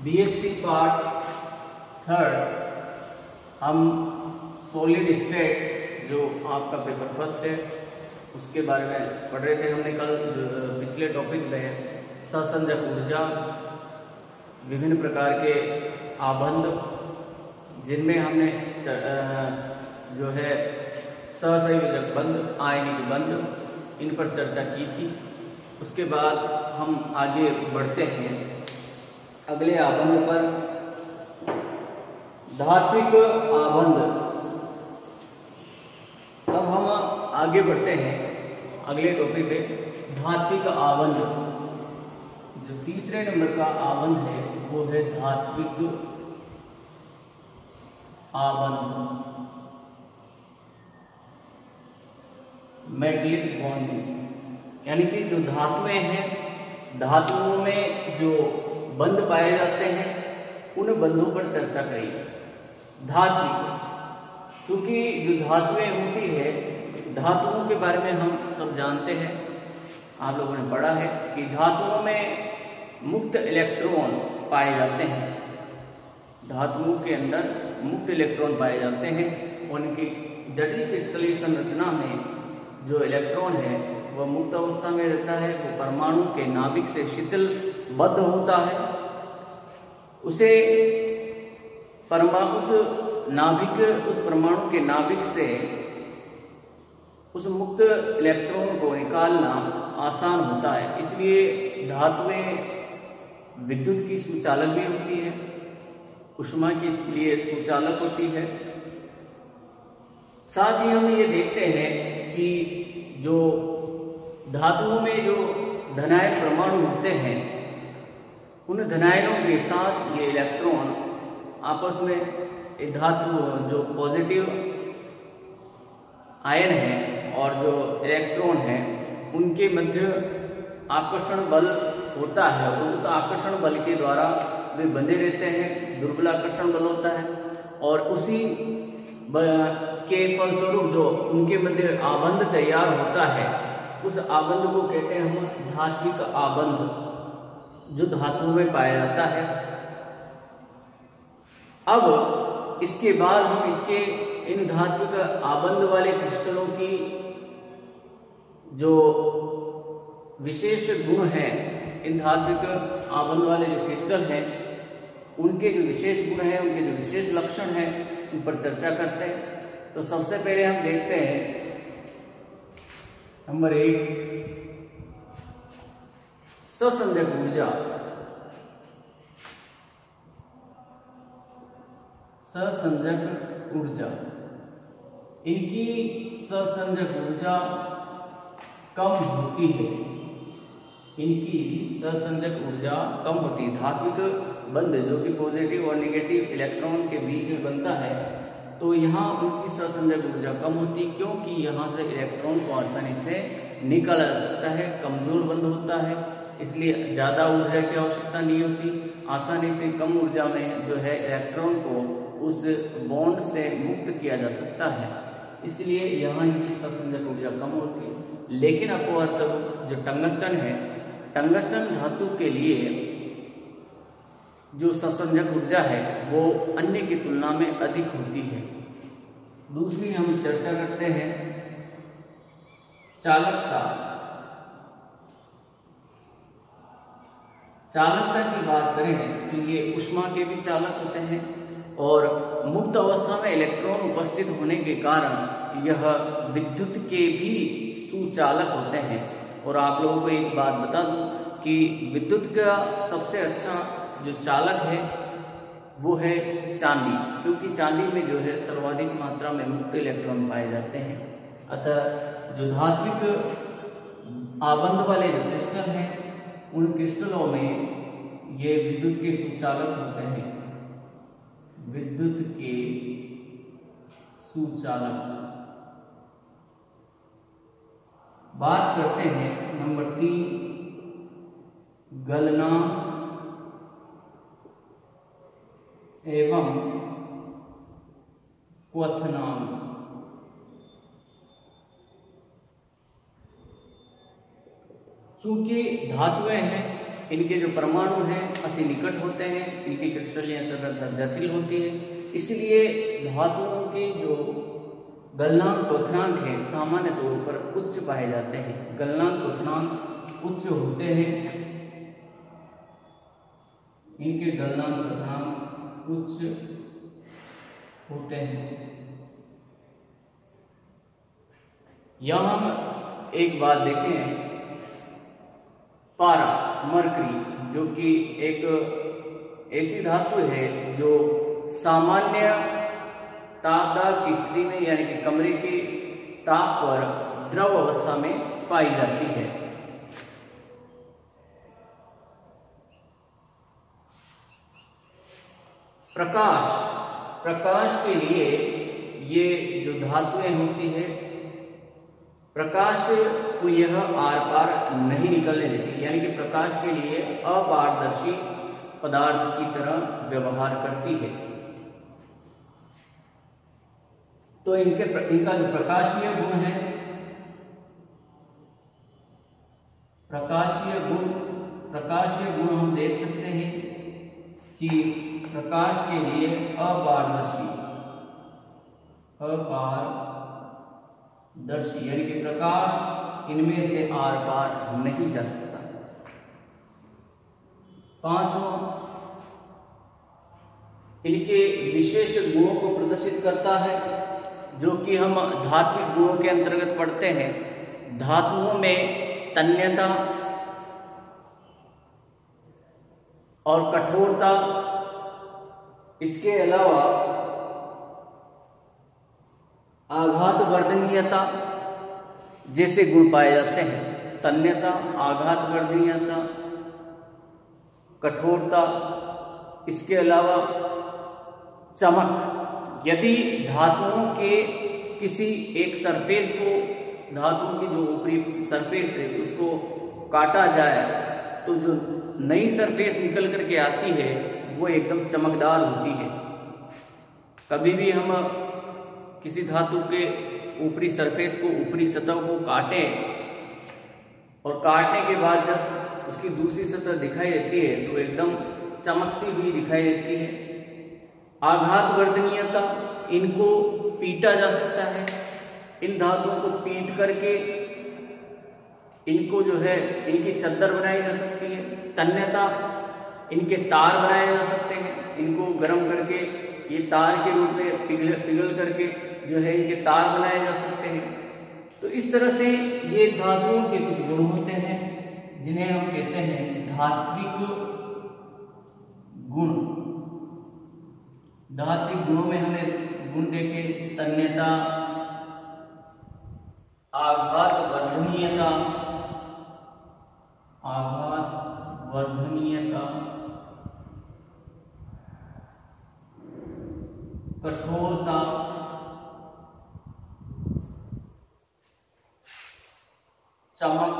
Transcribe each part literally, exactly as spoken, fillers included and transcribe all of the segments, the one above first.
BSc part third हम solid state जो आपका पेपर फर्स्ट है उसके बारे में पढ़ रहे थे। हमने कल पिछले टॉपिक में ससंजक ऊर्जा, विभिन्न प्रकार के आबंध जिनमें हमने जो है सहसंयोजक बंध, आयनिक बंध, इन पर चर्चा की थी। उसके बाद हम आगे बढ़ते हैं अगले आबंध पर, धात्विक आबंध। अब हम आगे बढ़ते हैं अगले टॉपिक पे, धात्विक आबंध। जो तीसरे नंबर का आबंध है वो है धात्विक आबंध, मेटलिक बॉन्डिंग। यानी कि जो धातुएं हैं, धातुओं में जो बंध पाए जाते हैं उन बंधों पर चर्चा करेंगे। धात्विक, चूंकि जो धातुएं होती है, धातुओं के बारे में हम सब जानते हैं, आप लोगों ने पढ़ा है कि धातुओं में मुक्त इलेक्ट्रॉन पाए जाते हैं। धातुओं के अंदर मुक्त इलेक्ट्रॉन पाए जाते हैं। उनकी जटिल क्रिस्टलीय संरचना में जो इलेक्ट्रॉन है वह मुक्त अवस्था में रहता है। वो परमाणु के नाभिक से शिथिल बद्ध होता है। उसे परमाणु उस नाभिक उस परमाणु के नाभिक से उस मुक्त इलेक्ट्रॉन को निकालना आसान होता है। इसलिए धातुएं विद्युत की सुचालक भी होती है, ऊष्मा के लिए सुचालक होती है। साथ ही हम ये देखते हैं कि जो धातुओं में जो धनायन परमाणु होते हैं, उन धनायनों के साथ ये इलेक्ट्रॉन आपस में धातु जो पॉजिटिव आयन है और जो इलेक्ट्रॉन है उनके मध्य आकर्षण बल होता है और उस आकर्षण बल के द्वारा वे बंधे रहते हैं। दुर्बल आकर्षण बल होता है और उसी के फलस्वरूप जो उनके मध्य आबंध तैयार होता है उस आबंध को कहते हैं हम धात्विक आबंध, जो धातुओं में पाया जाता है। अब इसके बाद हम इसके इन धात्विक आबंध वाले क्रिस्टलों की जो विशेष गुण हैं, इन धात्विक आबंध वाले जो क्रिस्टल हैं उनके जो विशेष गुण हैं, उनके जो विशेष लक्षण हैं, उन पर चर्चा करते हैं। तो सबसे पहले हम देखते हैं नंबर एक, ससंजक ऊर्जा। ससंजक ऊर्जा, इनकी ससंजक ऊर्जा कम होती है। इनकी ससंजक ऊर्जा कम होती है। धात्विक बंध जो कि पॉजिटिव और नेगेटिव इलेक्ट्रॉन के बीच में बनता है, तो यहाँ उनकी ससंजक ऊर्जा कम होती है, क्योंकि यहाँ से इलेक्ट्रॉन को आसानी से निकाला जा सकता है। कमजोर बंध होता है, इसलिए ज़्यादा ऊर्जा की आवश्यकता नहीं होती। आसानी से कम ऊर्जा में जो है इलेक्ट्रॉन को उस बॉन्ड से मुक्त किया जा सकता है, इसलिए यहाँ इनकी ससंजक ऊर्जा कम होती है। लेकिन अपवाद स्वरूप जो टंगस्टन है, टंगस्टन धातु के लिए जो ससंजक ऊर्जा है वो अन्य की तुलना में अधिक होती है। दूसरी हम चर्चा करते हैं चालकता। चालकता की बात करें तो ये ऊष्मा के भी चालक होते हैं और मुक्त अवस्था में इलेक्ट्रॉन उपस्थित होने के कारण यह विद्युत के भी सुचालक होते हैं। और आप लोगों को एक बात बता दूं कि विद्युत का सबसे अच्छा जो चालक है वो है चांदी, क्योंकि चांदी में जो है सर्वाधिक मात्रा में मुक्त इलेक्ट्रॉन पाए जाते हैं। अतः जो धात्विक आबंध वाले जो क्रिस्टल हैं उन क्रिस्टलों में ये विद्युत के सुचालक होते हैं। विद्युत के सुचालक। बात करते हैं नंबर तीन, गलना एवं क्वथनांक। चूंकि धातुएं हैं इनके जो परमाणु हैं अति निकट होते हैं, इनकी क्रिस्टलीय संरचना जटिल होती है, इसलिए धातुओं के जो गलनांक क्वथनांक हैं सामान्य तौर पर उच्च पाए जाते हैं। गलनांक क्वथनांक उच्च होते हैं, इनके गलनांक क्वथनांक उच्च होते हैं। यहां हम एक बात देखें, पारा मरकरी जो कि एक ऐसी धातु है जो सामान्य तापदाब की स्थिति में यानी कि कमरे के ताप पर द्रव अवस्था में पाई जाती है। प्रकाश प्रकाश के लिए ये जो धातुएं होती है, प्रकाश को यह आर पार नहीं निकलने देती, यानी कि प्रकाश के लिए अपारदर्शी पदार्थ की तरह व्यवहार करती है। तो इनके इनका जो प्रकाशीय गुण है, प्रकाशीय गुण प्रकाशीय गुण हम देख सकते हैं कि प्रकाश के लिए अपारदर्शी अपारदर्शी यानी कि प्रकाश इनमें से आर पार नहीं जा सकता। पांचवा, इनके विशेष गुणों को प्रदर्शित करता है जो कि हम धात्विक गुणों के अंतर्गत पढ़ते हैं। धातुओं में तन्यता और कठोरता, इसके अलावा आघात वर्धनीयता जैसे गुण पाए जाते हैं। तन्यता, आघात वर्धनीयता, कठोरता, इसके अलावा चमक। यदि धातुओं के किसी एक सरफेस को, धातुओं की जो ऊपरी सरफेस है उसको काटा जाए तो जो नई सरफेस निकल करके आती है वो एकदम चमकदार होती है। कभी भी हम किसी धातु के ऊपरी सरफेस को, ऊपरी सतह को काटें और काटने के बाद जब उसकी दूसरी सतह दिखाई देती है तो एकदम चमकती हुई दिखाई देती है। आघात वर्धनीयता, इनको पीटा जा सकता है, इन धातुओं को पीट करके इनको जो है इनकी चद्दर बनाई जा सकती है। तन्यता, इनके तार बनाए जा सकते हैं, इनको गर्म करके ये तार के रूप में पिघल पिघल करके जो है इनके तार बनाए जा सकते हैं। तो इस तरह से ये धातुओं के कुछ गुण होते हैं जिन्हें हम कहते हैं धात्विक गुण। धात्विक गुणों में हमने गुण देखे, तन्यता, आघात वर्धनीयता, आघात वर्धनीयता, कठोरता, चमक।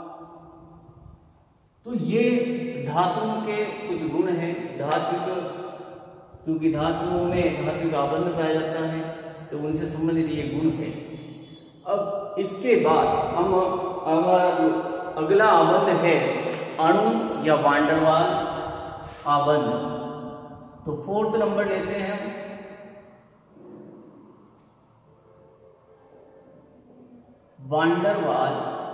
तो ये धातुओं के कुछ गुण हैं। धात्विक, क्योंकि धातुओं में धात्विक आबंध पाया जाता है तो उनसे संबंधित ये गुण थे। अब इसके बाद हम हमारा जो अगला आबंध है अणु या वांडर वाल आबंध। तो फोर्थ नंबर लेते हैं हम। वांडर वाल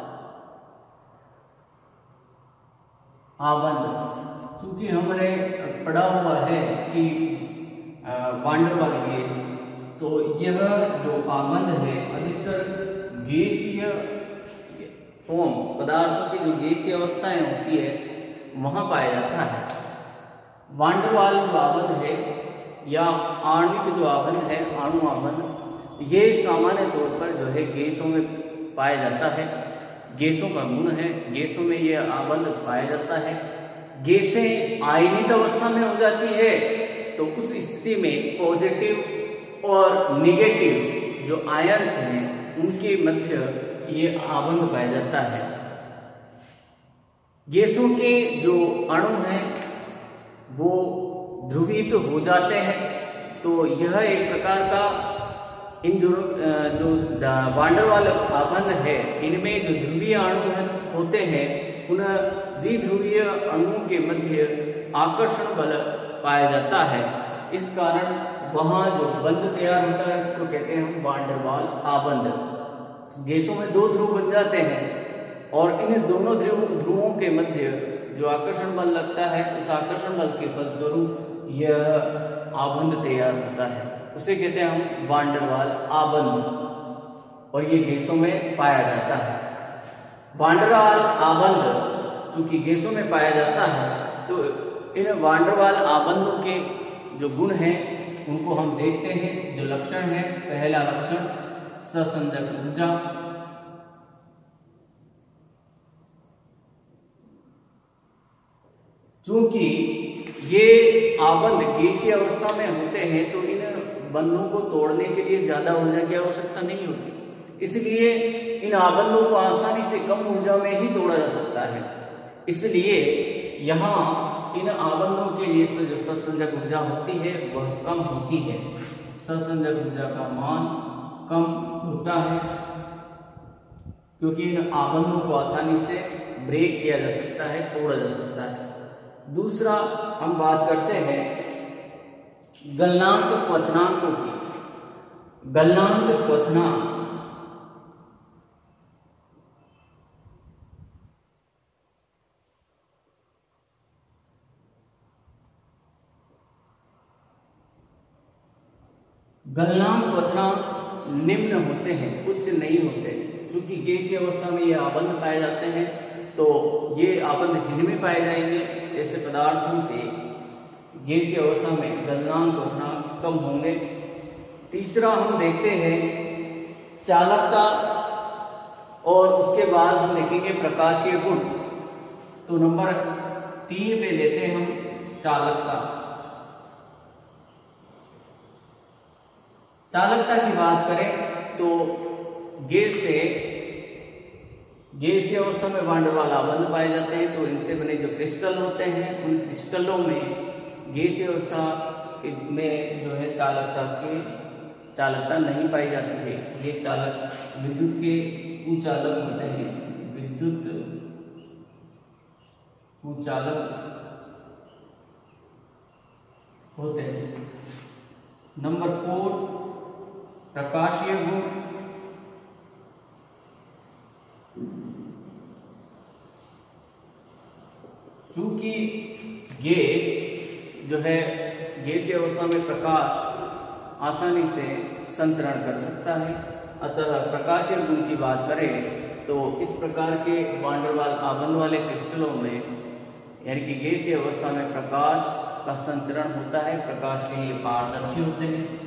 आबंध, क्योंकि हमने पढ़ा हुआ है कि वांडर वाल गैस, तो यह जो आबंध है अधिकतर गैसीय फॉर्म, पदार्थों की जो गैसीय अवस्थाएं होती है वहां पाया जाता है। वांडर वाल जो आबंध है या आणविक जो आबंध है, अणु आबंध, ये सामान्य तौर पर जो है गैसों में पाया जाता है। गैसों का गुण है, गैसों में यह आबंध पाया जाता है। गैसें आयनित अवस्था में हो जाती है तो उस स्थिति में पॉजिटिव और नेगेटिव जो आयन्स हैं उनके मध्य ये आबंध पाया जाता है। गैसों के जो अणु हैं वो ध्रुवित हो जाते हैं, तो यह एक प्रकार का इन जो जो वांडर वाल आबंध है इनमें जो ध्रुवीय अणु होते हैं उन द्विध्रुवीय अणुओं के मध्य आकर्षण बल पाया जाता है। इस कारण वहां जो बंध तैयार होता है इसको कहते हैं हम वान डेर वाल आबंध। गैसों में दो ध्रुव बन जाते हैं और इन दोनों ध्रुव ध्रुवों के मध्य जो आकर्षण बल लगता है उस आकर्षण बल के फलस्वरूप यह आबंध तैयार होता है, उसे कहते हैं हम वान डेर वाल आबंध, और ये गैसों में पाया जाता है। वान डेर वाल आबंध चूंकि गैसों में पाया जाता है तो इन वान डेर वाल आबंधों के जो गुण हैं उनको हम देखते हैं। जो लक्षण है, पहला लक्षण सहसंजक ऊर्जा। चूंकि ये आबंध गैसीय अवस्था में होते हैं तो इन बंधों को तोड़ने के लिए ज्यादा ऊर्जा की आवश्यकता नहीं होती, इसलिए इन आबंधों को आसानी से कम ऊर्जा में ही तोड़ा जा सकता है। इसलिए यहाँ इन आबंधों के लिए जो सहसंजक ऊर्जा होती है वह कम होती है। सहसंजक ऊर्जा का मान कम होता है क्योंकि इन आबंधों को आसानी से ब्रेक किया जा सकता है, तोड़ा जा सकता है। दूसरा हम बात करते हैं गलनांक क्वथनांकों की। गलनांक क्वथनांक गलनांक क्वथनांक निम्न होते हैं, उच्च नहीं होते। चूंकि गैसीय अवस्था में ये आबंध पाए जाते हैं तो ये आबंध जिनमें पाए जाएंगे ऐसे पदार्थों के गैसीय अवस्था में गलनांक क्वथनांक कम होंगे। तीसरा हम देखते हैं चालकता, और उसके बाद हम देखेंगे प्रकाशीय गुण। तो नंबर तीन पे लेते हैं हम चालकता। चालकता की बात करें तो गैस से गैसीय अवस्था में वान डेर वाल आबंध पाए जाते हैं तो इनसे बने जो क्रिस्टल होते हैं उन क्रिस्टलों में गैसीय अवस्था में जो है चालकता की चालकता नहीं पाई जाती है। ये चालक विद्युत के कुचालक होते हैं, विद्युत कुचालक होते हैं। नंबर फोर प्रकाशीय गुण। चूंकि गैस जो है गैसीय अवस्था में प्रकाश आसानी से संचरण कर सकता है, अतः प्रकाशीय गुण की बात करें तो इस प्रकार के वान डेर वाल आबंध वाले क्रिस्टलों में यानी कि गैसीय अवस्था में प्रकाश का संचरण होता है, प्रकाश के लिए पारदर्शी होते हैं।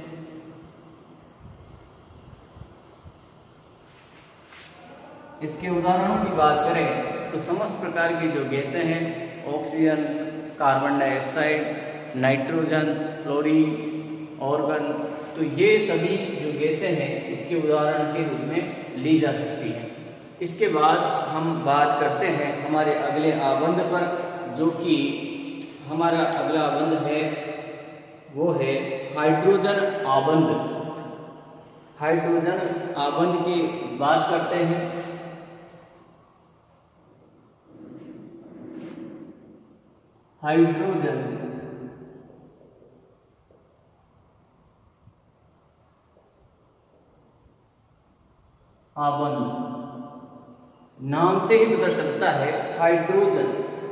इसके उदाहरणों की बात करें तो समस्त प्रकार की जो गैसें हैं, oxygen, carbon dioxide, nitrogen, fluorine, argon, तो ये सभी जो गैसें हैं इसके उदाहरण के रूप में ली जा सकती हैं। इसके बाद हम बात करते हैं हमारे अगले आबंध पर, जो कि हमारा अगला आबंध है वो है हाइड्रोजन आबंध। हाइड्रोजन आबंध की बात करते हैं। हाइड्रोजन आबंध नाम से ही पता चलता है हाइड्रोजन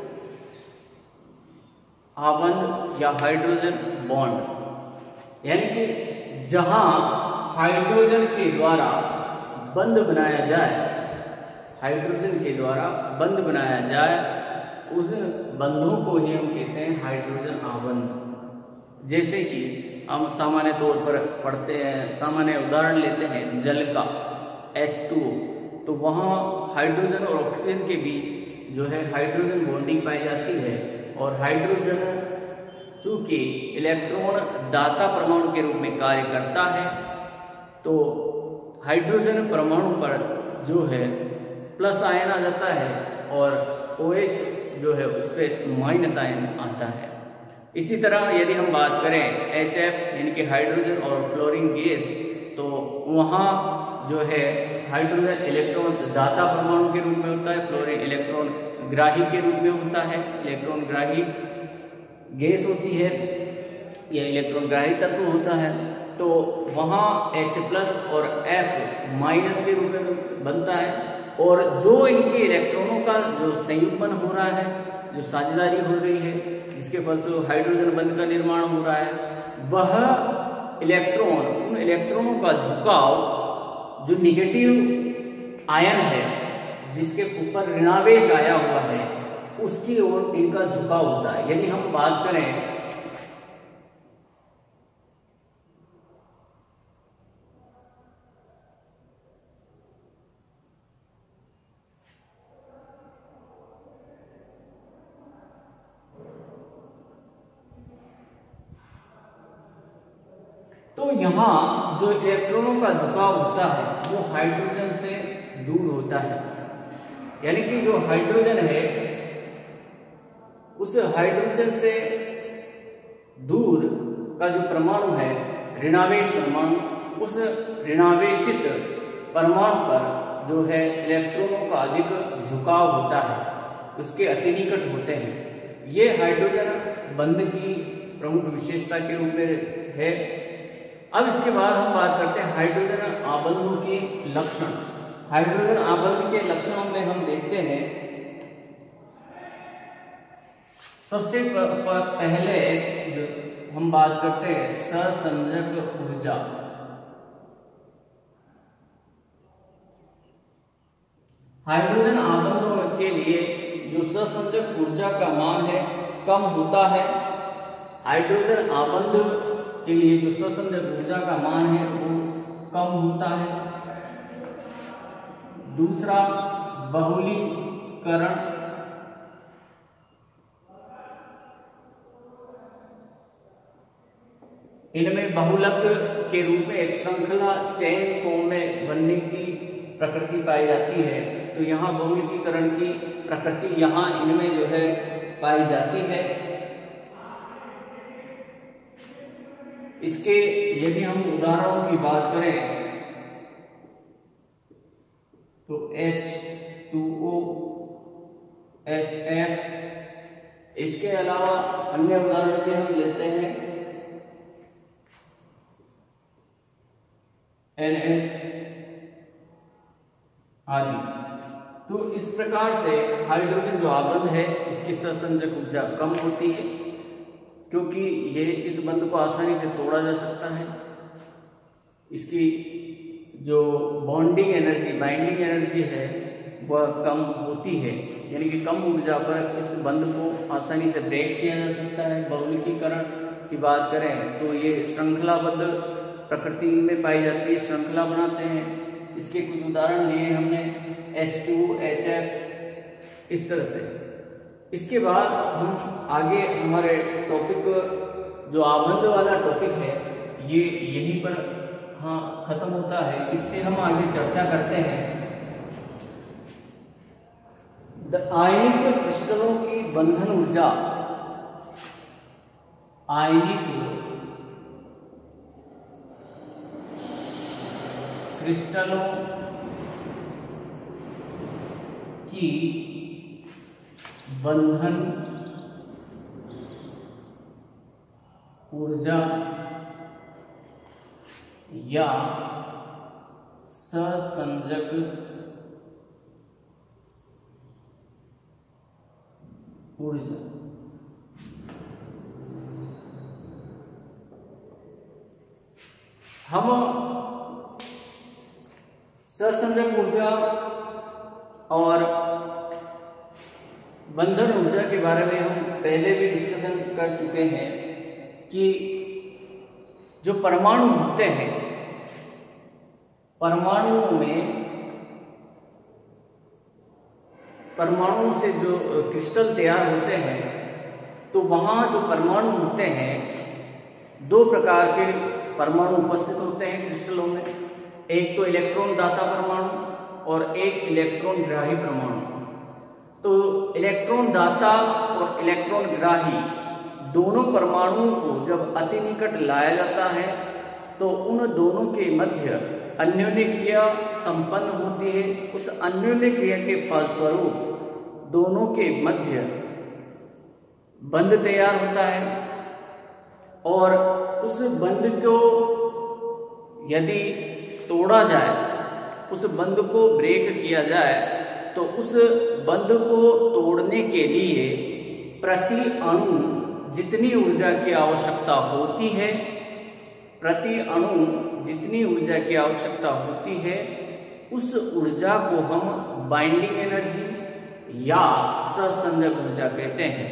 आबंध या हाइड्रोजन बॉन्ड, यानी कि जहां हाइड्रोजन के द्वारा बंध बनाया जाए, हाइड्रोजन के द्वारा बंध बनाया जाए उस बंधों को ही हम कहते हैं हाइड्रोजन आबंध। जैसे कि हम सामान्य तौर पर पढ़ते हैं, सामान्य उदाहरण लेते हैं जल का एच टू ओ, तो वहाँ हाइड्रोजन और ऑक्सीजन के बीच जो है हाइड्रोजन बॉन्डिंग पाई जाती है, और हाइड्रोजन चूंकि इलेक्ट्रॉन दाता परमाणु के रूप में कार्य करता है तो हाइड्रोजन परमाणु पर जो है प्लस आयन आ जाता है और OH जो है उस पर माइनस आयन आता है। इसी तरह यदि हम बात करें एच एफ यानी कि हाइड्रोजन और फ्लोरीन गैस, तो वहाँ जो है हाइड्रोजन इलेक्ट्रॉन दाता परमाणु के रूप में होता है, फ्लोरीन इलेक्ट्रॉन ग्राही के रूप में होता है। इलेक्ट्रॉन ग्राही गैस होती है या इलेक्ट्रॉन ग्राही तत्व होता है, तो वहाँ H प्लस और F माइनस के रूप में बनता है। और जो इनके इलेक्ट्रॉनों का जो संयुग्मन हो रहा है, जो साझेदारी हो रही है, जिसके फलस्वरूप हाइड्रोजन बंध का निर्माण हो रहा है, वह इलेक्ट्रॉन उन इलेक्ट्रॉनों का झुकाव जो निगेटिव आयन है, जिसके ऊपर ऋणावेश आया हुआ है, उसकी ओर इनका झुकाव होता है। यदि हम बात करें तो यहाँ जो इलेक्ट्रॉनों का झुकाव होता है वो हाइड्रोजन से दूर होता है, यानी कि जो हाइड्रोजन है उस हाइड्रोजन से दूर का जो परमाणु है, ऋणावेश परमाणु, उस ऋणावेशित परमाणु पर जो है इलेक्ट्रॉनों का अधिक झुकाव होता है, उसके अति निकट होते हैं। ये हाइड्रोजन बंध की प्रमुख विशेषता के रूप में है। अब इसके बाद हम बात करते हैं हाइड्रोजन आबंधों के लक्षण। हाइड्रोजन आबंध के लक्षणों में हम देखते हैं, सबसे पहले जो हम बात करते हैं सहसंजक ऊर्जा। हाइड्रोजन आबंधों के लिए जो सहसंजक ऊर्जा का मान है कम होता है। हाइड्रोजन आबंध के लिए जो सहसंजक ऊर्जा का मान है वो कम होता है। दूसरा, बहुलीकरण। इनमें बहुलक के रूप में एक श्रृंखला चेन फॉर्म में बनने की प्रकृति पाई जाती है, तो यहाँ बहुलीकरण की प्रकृति यहाँ इनमें जो है पाई जाती है। इसके यदि हम उदाहरणों की बात करें तो H two O, H F, इसके अलावा अन्य उदाहरण भी हम लेते हैं N H आदि। तो इस प्रकार से हाइड्रोजन जो आबंध है उसकी सहसंजक ऊर्जा कम होती है, क्योंकि ये इस बंध को आसानी से तोड़ा जा सकता है। इसकी जो बॉन्डिंग एनर्जी, बाइंडिंग एनर्जी है वह कम होती है, यानी कि कम ऊर्जा पर इस बंध को आसानी से ब्रेक किया जा सकता है। बहुलीकरण की बात करें तो ये श्रृंखलाबद्ध प्रकृति में पाई जाती है, श्रृंखला बनाते हैं। इसके कुछ उदाहरण लिए हमने H two O, H F, इस तरह से। इसके बाद हम आगे हमारे टॉपिक जो आबंध वाला टॉपिक है ये यहीं पर हाँ खत्म होता है। इससे हम आगे चर्चा करते हैं द आयनिक क्रिस्टलों की बंधन ऊर्जा। आयनिक क्रिस्टलों की बंधन ऊर्जा या सहसंजक ऊर्जा। हम सहसंजक ऊर्जा और बंधन ऊर्जा के बारे में हम पहले भी डिस्कशन कर चुके हैं कि जो परमाणु होते हैं, परमाणुओं में परमाणु से जो क्रिस्टल तैयार होते हैं, तो वहाँ जो परमाणु होते हैं, दो प्रकार के परमाणु उपस्थित होते हैं क्रिस्टलों में। एक तो इलेक्ट्रॉन दाता परमाणु और एक इलेक्ट्रॉन ग्राही परमाणु। तो इलेक्ट्रॉन दाता और इलेक्ट्रॉन ग्राही दोनों परमाणुओं को जब अति निकट लाया जाता है तो उन दोनों के मध्य अन्योन्य क्रिया संपन्न होती है। उस अन्योन्य क्रिया के फलस्वरूप दोनों के मध्य बंध तैयार होता है और उस बंध को यदि तोड़ा जाए, उस बंध को ब्रेक किया जाए, तो उस बंध को तोड़ने के लिए प्रति अणु जितनी ऊर्जा की आवश्यकता होती है, प्रति अणु जितनी ऊर्जा की आवश्यकता होती है, उस ऊर्जा को हम बाइंडिंग एनर्जी या सहसंजक ऊर्जा कहते हैं।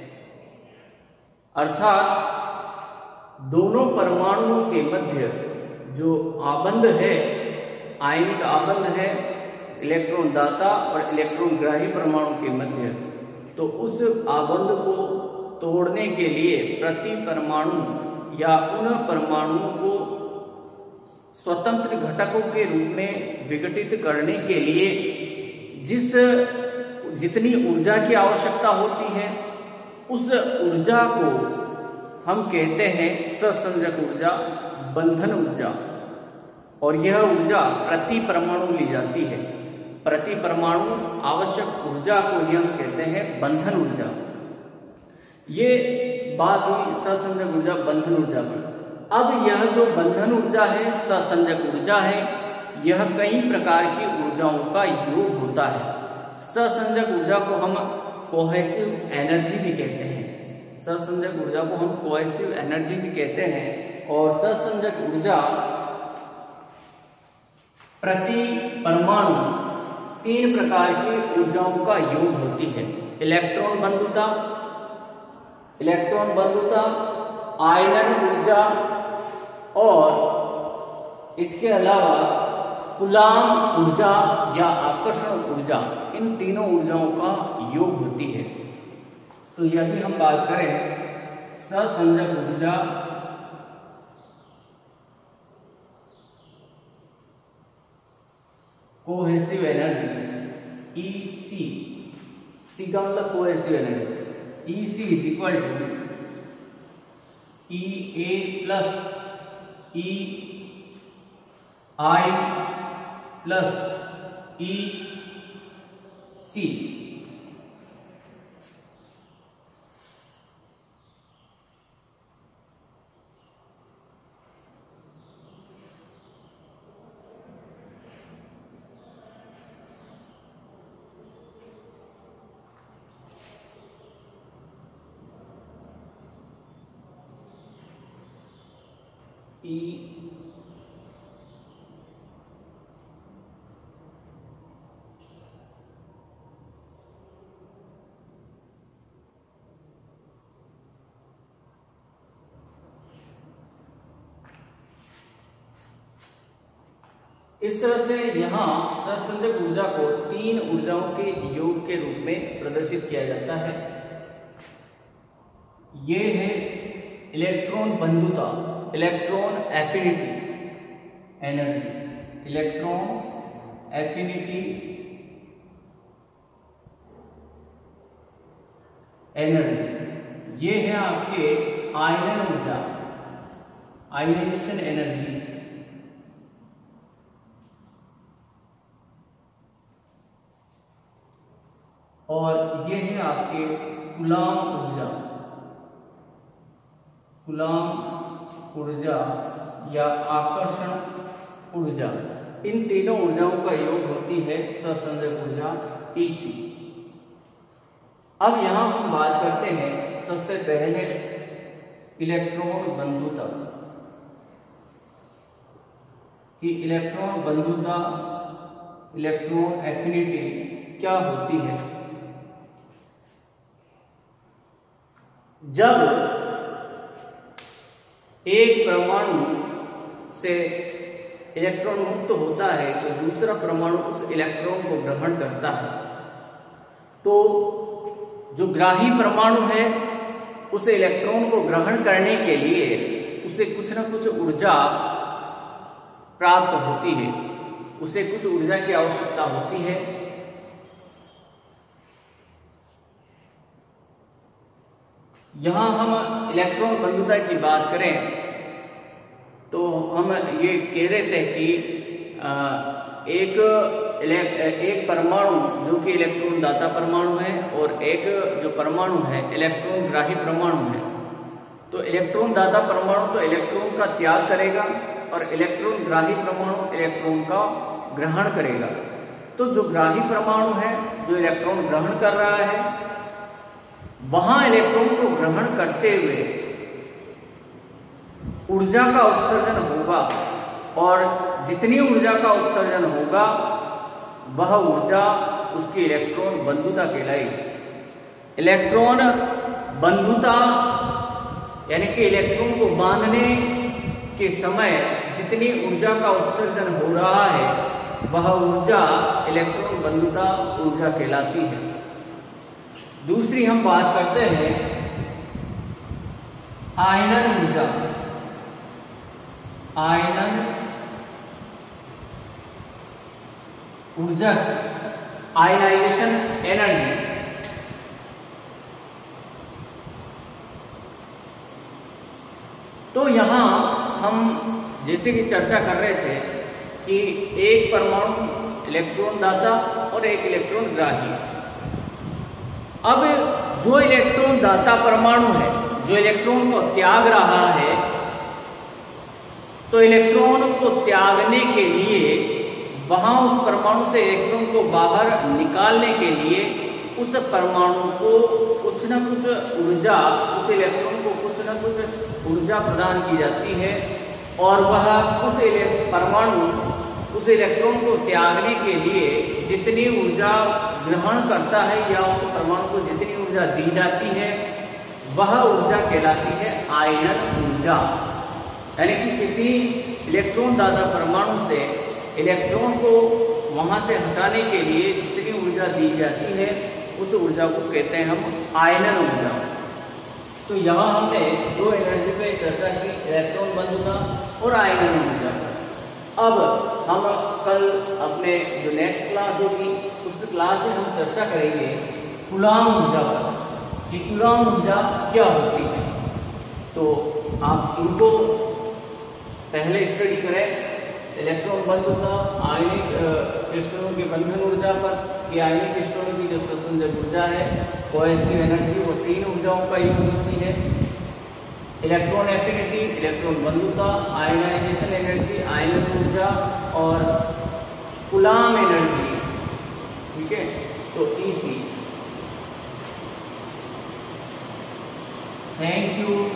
अर्थात दोनों परमाणुओं के मध्य जो आबंध है, आयनिक आबंध है, इलेक्ट्रॉन दाता और इलेक्ट्रॉन ग्राही परमाणु के मध्य, तो उस आबंध को तोड़ने के लिए प्रति परमाणु या उन परमाणुओं को स्वतंत्र घटकों के रूप में विघटित करने के लिए जिस जितनी ऊर्जा की आवश्यकता होती है, उस ऊर्जा को हम कहते हैं सहसंजक ऊर्जा, बंधन ऊर्जा। और यह ऊर्जा प्रति परमाणु ली जाती है। प्रति परमाणु आवश्यक ऊर्जा को ही हम कहते हैं बंधन ऊर्जा। ये बात हुई सहसंजक ऊर्जा, बंधन ऊर्जा पर। अब यह जो बंधन ऊर्जा है, सहसंजक ऊर्जा है, यह कई प्रकार की ऊर्जाओं का योग होता है। सहसंजक ऊर्जा को हम कोहेसिव एनर्जी भी कहते हैं। सहसंजक ऊर्जा को हम कोहेसिव एनर्जी भी कहते हैं। और सहसंजक ऊर्जा प्रति परमाणु तीन प्रकार की ऊर्जाओं का योग होती है। इलेक्ट्रॉन बंधुता, इलेक्ट्रॉन बंधुता, आयनन ऊर्जा और इसके अलावा कूलाम्ब ऊर्जा या आकर्षण ऊर्जा, इन तीनों ऊर्जाओं का योग होती है। तो यदि हम बात करें सहसंजक ऊर्जा, कोहेसिव एनर्जी, ई सी, सी का मतलब cohesive energy, E C is equal to E A plus E I plus E C. ई इस तरह से यहाँ सहसंजक ऊर्जा को तीन ऊर्जाओं के योग के रूप में प्रदर्शित किया जाता है। ये है इलेक्ट्रॉन बंधुता, electron affinity energy, electron affinity energy. ये है आपके आयनन ऊर्जा, आयनाइजेशन एनर्जी। और ये है आपके कूलाम्ब ऊर्जा, कूलाम्ब ऊर्जा या आकर्षण ऊर्जा। इन तीनों ऊर्जाओं का योग होती है सहसंजक ऊर्जा ई सी। अब यहां हम बात करते हैं सबसे पहले इलेक्ट्रॉन बंधुता कि इलेक्ट्रॉन बंधुता, इलेक्ट्रॉन एफिनिटी क्या होती है। जब एक परमाणु से इलेक्ट्रॉन मुक्त होता है तो दूसरा परमाणु उस इलेक्ट्रॉन को ग्रहण करता है, तो जो ग्राही परमाणु है उस इलेक्ट्रॉन को ग्रहण करने के लिए उसे कुछ ना कुछ ऊर्जा प्राप्त होती है, उसे कुछ ऊर्जा की आवश्यकता होती है। यहां हम इलेक्ट्रॉन बंधुता की बात करें तो हम ये कह रहे थे कि एक एक परमाणु जो कि इलेक्ट्रॉन दाता परमाणु है और एक जो परमाणु है इलेक्ट्रॉन ग्राही परमाणु है। तो इलेक्ट्रॉन दाता परमाणु तो इलेक्ट्रॉन का त्याग करेगा और इलेक्ट्रॉन ग्राही परमाणु इलेक्ट्रॉन का ग्रहण करेगा। तो जो ग्राही परमाणु है जो इलेक्ट्रॉन ग्रहण कर रहा है, वहां इलेक्ट्रॉन को ग्रहण करते हुए ऊर्जा का उत्सर्जन होगा और जितनी ऊर्जा का उत्सर्जन होगा वह ऊर्जा उसकी इलेक्ट्रॉन बंधुता कहलाएगी। इलेक्ट्रॉन बंधुता यानी कि इलेक्ट्रॉन को बांधने के समय जितनी ऊर्जा का उत्सर्जन हो रहा है वह ऊर्जा इलेक्ट्रॉन बंधुता ऊर्जा कहलाती है। दूसरी हम बात करते हैं आयनन ऊर्जा। आयनन ऊर्जा, आयनाइजेशन एनर्जी। तो यहां हम जैसे कि चर्चा कर रहे थे कि एक परमाणु इलेक्ट्रॉन दाता और एक इलेक्ट्रॉन ग्राही। अब जो इलेक्ट्रॉन दाता परमाणु है जो इलेक्ट्रॉन को त्याग रहा है, तो इलेक्ट्रॉन को त्यागने के लिए वहां उस परमाणु से इलेक्ट्रॉन को बाहर निकालने के लिए उस परमाणु को कुछ न कुछ ऊर्जा, उस इलेक्ट्रॉन को कुछ न कुछ ऊर्जा प्रदान की जाती है और वह उस परमाणु उस इलेक्ट्रॉन को त्यागने के लिए जितनी ऊर्जा ग्रहण करता है या उस परमाणु को जितनी ऊर्जा दी जाती है वह ऊर्जा कहलाती है आयनन ऊर्जा। यानी कि किसी इलेक्ट्रॉन दाता परमाणु से इलेक्ट्रॉन को वहां से हटाने के लिए जितनी ऊर्जा दी जाती है उस ऊर्जा को कहते हैं हम आयनन ऊर्जा। तो यहाँ हमने दो एनर्जी पे चर्चा की, इलेक्ट्रॉन बंधुता और आयनन ऊर्जा। अब हम कल अपने जो नेक्स्ट क्लास होगी उस क्लास में हम चर्चा करेंगे कूलाम्ब ऊर्जा पर कि कूलाम्ब ऊर्जा क्या होती है। तो आप इनको पहले स्टडी करें, इलेक्ट्रॉन बंधुता, आयनिक क्रिस्टलों के बंधन ऊर्जा पर कि आयनिक क्रिस्टलों की जो ससंजक ऊर्जा है कोहेसिव एनर्जी वो तीन ऊर्जाओं का योग होती है। इलेक्ट्रॉन एफिनिटी, इलेक्ट्रॉन बंधुता, आयनाइजेशन एनर्जी, आयनन ऊर्जा और कूलाम्ब एनर्जी। ठीक है, तो इसी। Thank you.